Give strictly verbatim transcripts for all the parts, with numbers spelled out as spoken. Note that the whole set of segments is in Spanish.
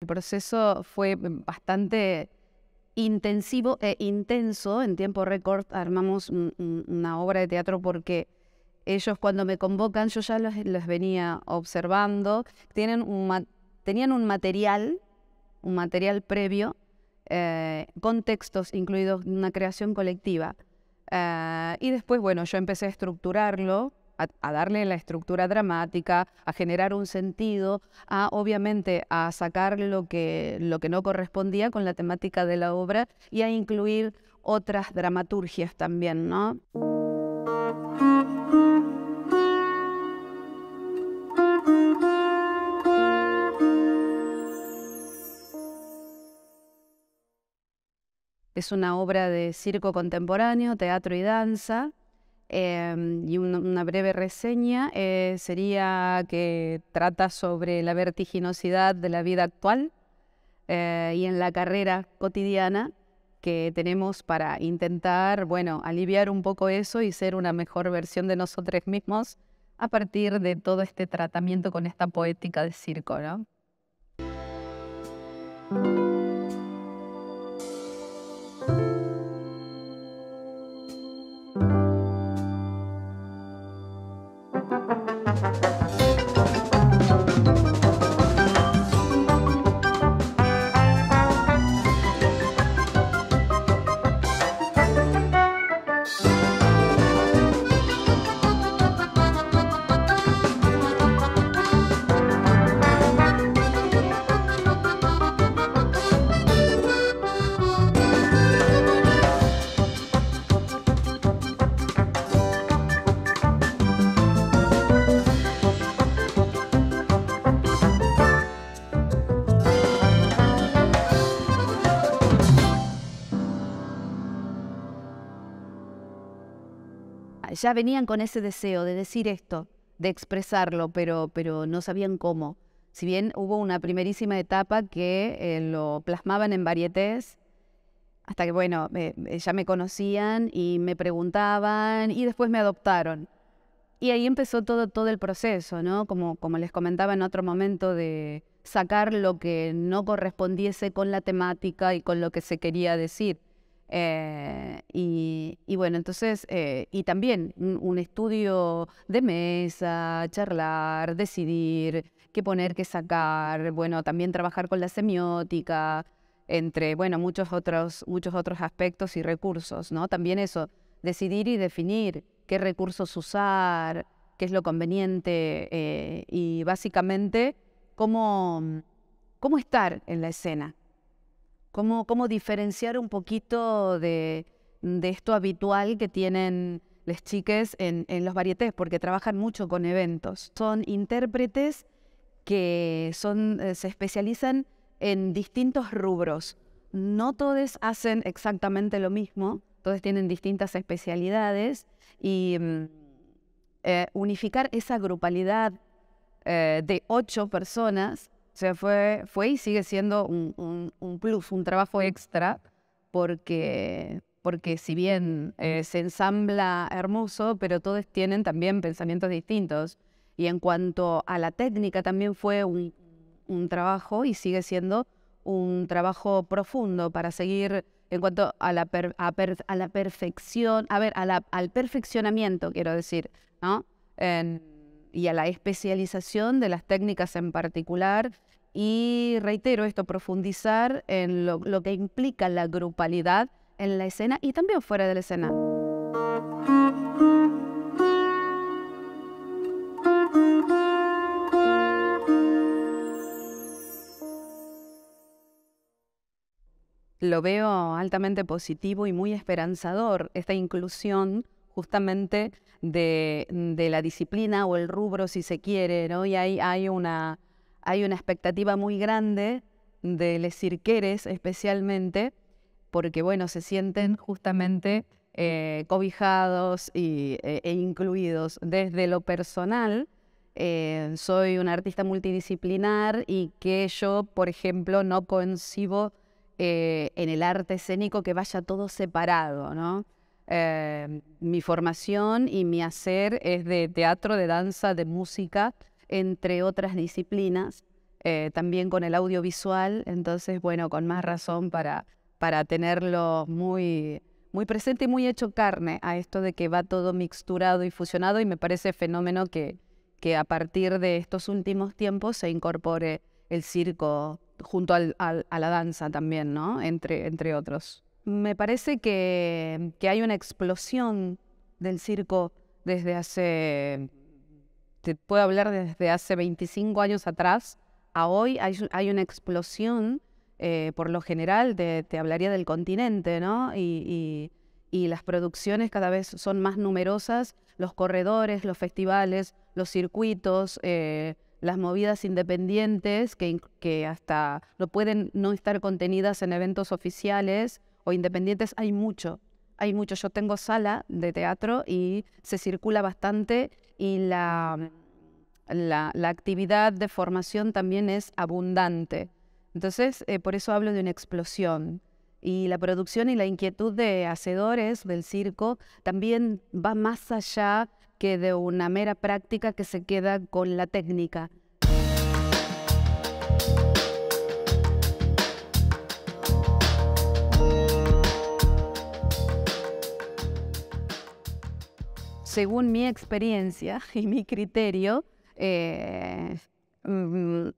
proceso fue bastante intensivo e intenso. En tiempo récord armamos un, un, una obra de teatro porque ellos cuando me convocan, yo ya los, los venía observando, tienen un, tenían un material, un material previo, eh, con textos incluidos, una creación colectiva. Uh, y después, bueno, yo empecé a estructurarlo, a, a darle la estructura dramática, a generar un sentido, a obviamente a sacar lo que, lo que no correspondía con la temática de la obra y a incluir otras dramaturgias también, ¿no? Es una obra de circo contemporáneo, teatro y danza. Eh, y un, una breve reseña eh, sería que trata sobre la vertiginosidad de la vida actual eh, y en la carrera cotidiana que tenemos para intentar, bueno, aliviar un poco eso y ser una mejor versión de nosotros mismos a partir de todo este tratamiento con esta poética de circo, ¿no? Ya venían con ese deseo de decir esto, de expresarlo, pero, pero no sabían cómo. Si bien hubo una primerísima etapa que eh, lo plasmaban en varietés, hasta que, bueno, eh, ya me conocían y me preguntaban y después me adoptaron. Y ahí empezó todo, todo el proceso, ¿no? Como, como les comentaba en otro momento, de sacar lo que no correspondiese con la temática y con lo que se quería decir. Eh, y, y bueno, entonces, eh, y también un, un estudio de mesa, charlar, decidir qué poner, qué sacar, bueno, también trabajar con la semiótica, entre, bueno, muchos otros, muchos otros aspectos y recursos, ¿no? También eso, decidir y definir qué recursos usar, qué es lo conveniente eh, y básicamente cómo, cómo estar en la escena. Cómo, cómo diferenciar un poquito de, de esto habitual que tienen las chiques en, en los varietés, porque trabajan mucho con eventos. Son intérpretes que son, eh, se especializan en distintos rubros. No todos hacen exactamente lo mismo, todos tienen distintas especialidades y eh, unificar esa grupalidad eh, de ocho personas. O sea, fue, fue y sigue siendo un, un, un plus, un trabajo extra, porque, porque si bien eh, se ensambla hermoso, pero todos tienen también pensamientos distintos. Y en cuanto a la técnica, también fue un, un trabajo y sigue siendo un trabajo profundo para seguir en cuanto a la, per, a, per, a la perfección, a ver, a la, al perfeccionamiento, quiero decir, ¿no? En, y a la especialización de las técnicas en particular. Y reitero esto, profundizar en lo, lo que implica la grupalidad en la escena y también fuera de la escena. Lo veo altamente positivo y muy esperanzador, esta inclusión justamente de, de la disciplina o el rubro, si se quiere, ¿no? Y hay, hay una... Hay una expectativa muy grande de les cirqueres especialmente, porque bueno, se sienten justamente eh, cobijados y, e, e incluidos. Desde lo personal, eh, soy una artista multidisciplinar y que yo, por ejemplo, no concibo eh, en el arte escénico que vaya todo separado, ¿no? Eh, mi formación y mi hacer es de teatro, de danza, de música, entre otras disciplinas, eh, también con el audiovisual, entonces, bueno, con más razón para, para tenerlo muy, muy presente y muy hecho carne a esto de que va todo mixturado y fusionado, y me parece fenómeno que, que a partir de estos últimos tiempos se incorpore el circo junto al, al, a la danza también, ¿no? Entre, entre otros. Me parece que, que hay una explosión del circo desde hace, te puedo hablar desde hace veinticinco años atrás a hoy, hay, hay una explosión, eh, por lo general, te, te hablaría del continente, ¿no? Y, y, y las producciones cada vez son más numerosas, los corredores, los festivales, los circuitos, eh, las movidas independientes que, que hasta no pueden no estar contenidas en eventos oficiales o independientes, hay mucho. Hay mucho. Yo tengo sala de teatro y se circula bastante, y la, la, la actividad de formación también es abundante. Entonces, eh, por eso hablo de una explosión. Y la producción y la inquietud de hacedores del circo también va más allá que de una mera práctica que se queda con la técnica. Según mi experiencia y mi criterio, eh, mm,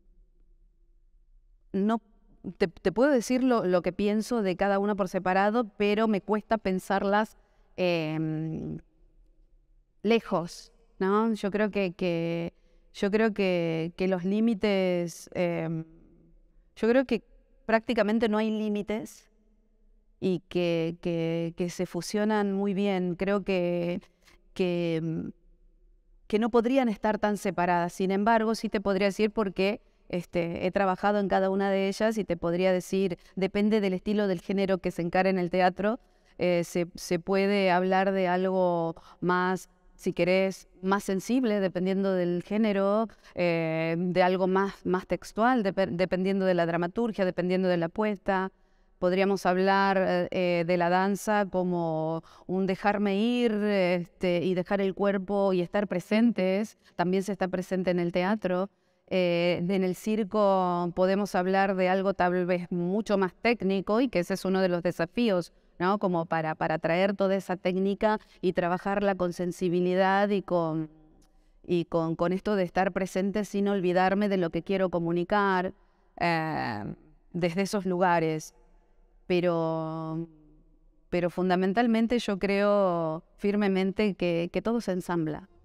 no te, te puedo decir lo, lo que pienso de cada una por separado, pero me cuesta pensarlas eh, lejos, ¿no? Yo creo que, que yo creo que, que los límites, eh, yo creo que prácticamente no hay límites y que, que, que se fusionan muy bien. Creo que, que, que no podrían estar tan separadas. Sin embargo, sí te podría decir porque este, he trabajado en cada una de ellas, y te podría decir, depende del estilo, del género que se encara en el teatro, eh, se, se puede hablar de algo más, si querés, más sensible, dependiendo del género, eh, de algo más, más textual, de, dependiendo de la dramaturgia, dependiendo de la puesta. Podríamos hablar eh, de la danza como un dejarme ir, este, y dejar el cuerpo y estar presentes. También se está presente en el teatro. Eh, en el circo podemos hablar de algo tal vez mucho más técnico, y que ese es uno de los desafíos, ¿no? Como para, para traer toda esa técnica y trabajarla con sensibilidad y con, y con, con esto de estar presente sin olvidarme de lo que quiero comunicar, eh, desde esos lugares. Pero, pero fundamentalmente yo creo firmemente que, que todo se ensambla.